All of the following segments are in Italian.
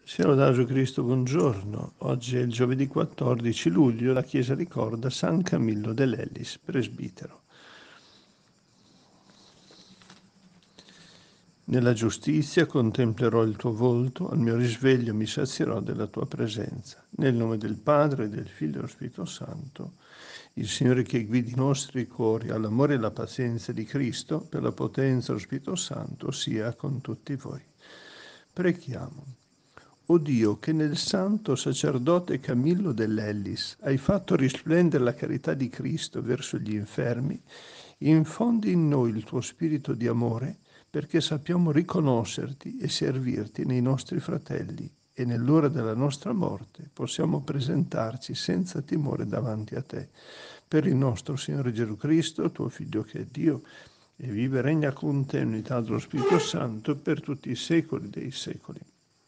Sia lodato Cristo, buongiorno. Oggi è il giovedì 14 luglio, la Chiesa ricorda San Camillo dell'Ellis, presbitero. Nella giustizia contemplerò il tuo volto, al mio risveglio mi sazierò della tua presenza. Nel nome del Padre, del Figlio e dello Spirito Santo, il Signore che guidi i nostri cuori all'amore e alla pazienza di Cristo, per la potenza dello Spirito Santo, sia con tutti voi. Preghiamo. O Dio, che nel santo sacerdote Camillo dell'Ellis hai fatto risplendere la carità di Cristo verso gli infermi, infondi in noi il tuo spirito di amore perché sappiamo riconoscerti e servirti nei nostri fratelli e nell'ora della nostra morte possiamo presentarci senza timore davanti a te. Per il nostro Signore Gesù Cristo, tuo Figlio che è Dio, e vive e regna con te in unità dello Spirito Santo per tutti i secoli dei secoli.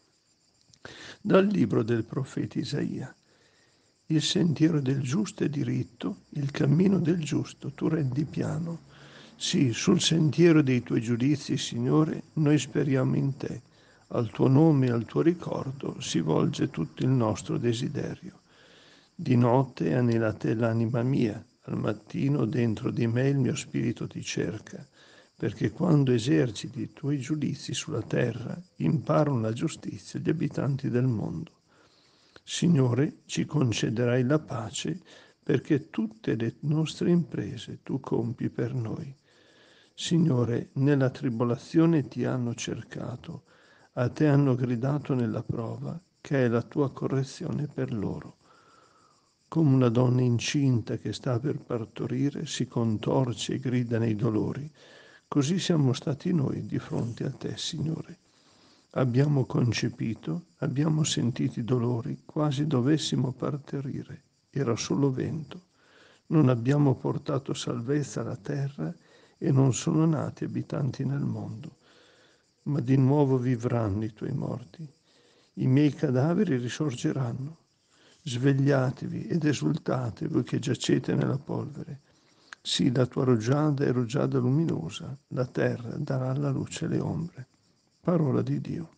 Dal libro del profeta Isaia. Il sentiero del giusto è diritto, il cammino del giusto tu rendi piano. Sì, sul sentiero dei tuoi giudizi, Signore, noi speriamo in te. Al tuo nome e al tuo ricordo si volge tutto il nostro desiderio. Di notte anela a te l'anima mia, al mattino dentro di me il mio spirito ti cerca, perché quando eserciti i tuoi giudizi sulla terra, imparano la giustizia gli abitanti del mondo. Signore, ci concederai la pace, perché tutte le nostre imprese tu compi per noi. Signore, nella tribolazione ti hanno cercato, a te hanno gridato nella prova, che è la tua correzione per loro. Come una donna incinta che sta per partorire, si contorce e grida nei dolori, così siamo stati noi di fronte a te, Signore. Abbiamo concepito, abbiamo sentito i dolori, quasi dovessimo partorire. Era solo vento. Non abbiamo portato salvezza alla terra e non sono nati abitanti nel mondo. Ma di nuovo vivranno i tuoi morti. I miei cadaveri risorgeranno. Svegliatevi ed esultate voi che giacete nella polvere. Sì, la tua rugiada è rugiada luminosa, la terra darà alla luce le ombre. Parola di Dio.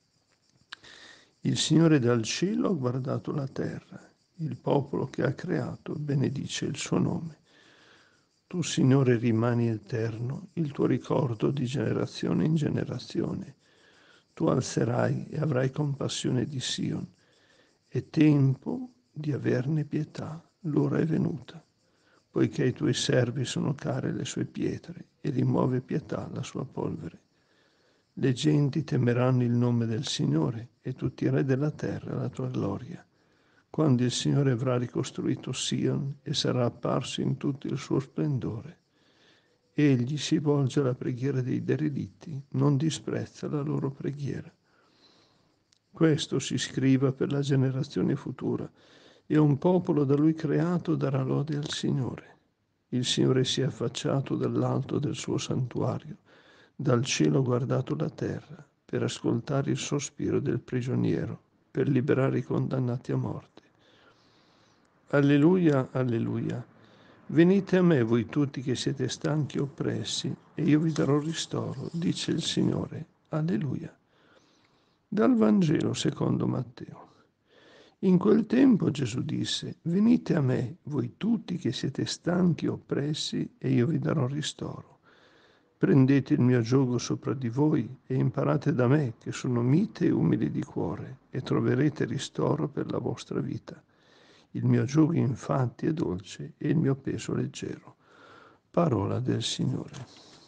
Il Signore dal cielo ha guardato la terra, il popolo che ha creato benedice il suo nome. Tu, Signore, rimani eterno, il tuo ricordo di generazione in generazione. Tu alzerai e avrai compassione di Sion. È tempo di averne pietà, l'ora è venuta, poiché ai tuoi servi sono care le sue pietre e rimuove pietà la sua polvere. Le genti temeranno il nome del Signore e tutti i re della terra la tua gloria. Quando il Signore avrà ricostruito Sion e sarà apparso in tutto il suo splendore. Egli si volge alla preghiera dei derelitti, non disprezza la loro preghiera. Questo si scriva per la generazione futura, e un popolo da lui creato darà lode al Signore. Il Signore si è affacciato dall'alto del suo santuario, dal cielo ha guardato la terra, per ascoltare il sospiro del prigioniero, per liberare i condannati a morte. Alleluia, alleluia. Venite a me voi tutti che siete stanchi e oppressi, e io vi darò ristoro, dice il Signore. Alleluia. Dal Vangelo secondo Matteo. In quel tempo Gesù disse: venite a me, voi tutti che siete stanchi e oppressi, e io vi darò ristoro. Prendete il mio giogo sopra di voi e imparate da me, che sono mite e umile di cuore, e troverete ristoro per la vostra vita. Il mio giogo infatti è dolce e il mio peso leggero. Parola del Signore.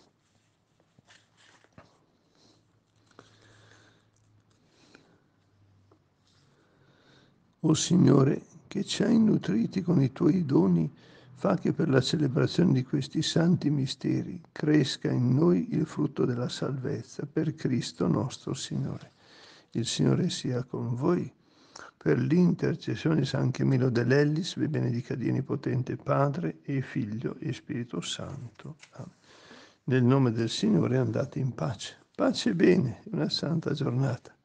O Signore, che ci hai nutriti con i tuoi doni, fa che per la celebrazione di questi santi misteri cresca in noi il frutto della salvezza per Cristo nostro Signore. Il Signore sia con voi. Per l'intercessione di San Camillo dell'Ellis vi benedica Dio Onnipotente Padre e Figlio e Spirito Santo. Amen. Nel nome del Signore andate in pace. Pace e bene, una santa giornata.